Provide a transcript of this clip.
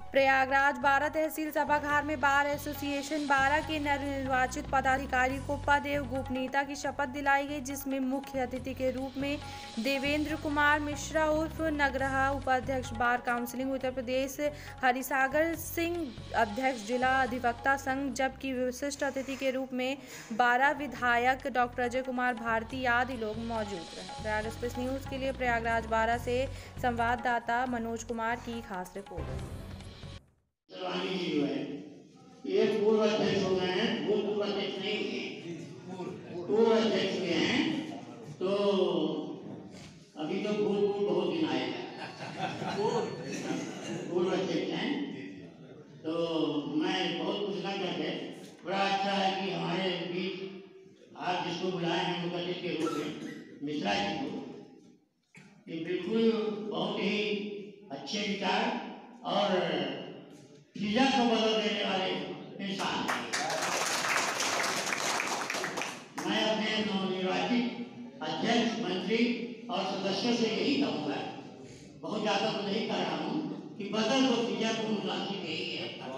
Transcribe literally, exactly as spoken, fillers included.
प्रयागराज बारह तहसील सभागार में बार एसोसिएशन बारह के नवनिर्वाचित पदाधिकारी को पद एवं गोपनीयता की शपथ दिलाई गई, जिसमें मुख्य अतिथि के रूप में देवेंद्र कुमार मिश्रा उर्फ नगरहा उपाध्यक्ष बार काउंसिलिंग उत्तर प्रदेश, हरिसागर सिंह अध्यक्ष जिला अधिवक्ता संघ, जबकि विशिष्ट अतिथि के रूप में बारह विधायक डॉक्टर अजय कुमार भारती आदि लोग मौजूद रहे। प्रयाग एक्सप्रेस न्यूज के लिए प्रयागराज बारह से संवाददाता मनोज कुमार की खास रिपोर्ट। सरवानी जी जो है ये पूर्व अध्यक्ष हो गए हैं, भूतपूर्व अध्यक्ष नहीं हुए, पूर्व अध्यक्ष हुए हैं। तो अभी तो भूतपूर्व बहुत दिन आएगा, पूर्व अध्यक्ष हैं। तो मैं बहुत कुछ ना करके बड़ा अच्छा है कि हमारे बीच आज जिसको बुलाए हैं मुखर्जी के रूप में मिश्रा जी को, ये बिल्कुल बहुत ही अच्छे विचार और चीज़ों को बदल देने वाले इंसान हैं। मैं अपने नवनिर्वाचित अध्यक्ष, मंत्री और सदस्यों से यही कहूँगा, बहुत ज़्यादा तो नहीं कर रहा हूँ, कि बदल दो चीज़ों को मुनासिब यही है।